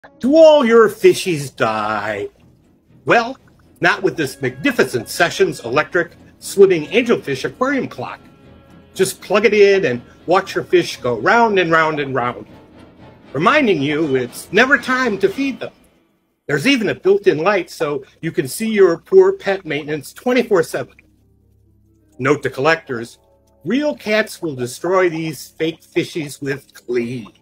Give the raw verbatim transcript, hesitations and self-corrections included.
Do all your fishies die? Well, not with this magnificent Sessions electric swimming angelfish aquarium clock. Just plug it in and watch your fish go round and round and round, reminding you it's never time to feed them. There's even a built-in light so you can see your poor pet maintenance twenty-four seven. Note to collectors, real cats will destroy these fake fishies with glee.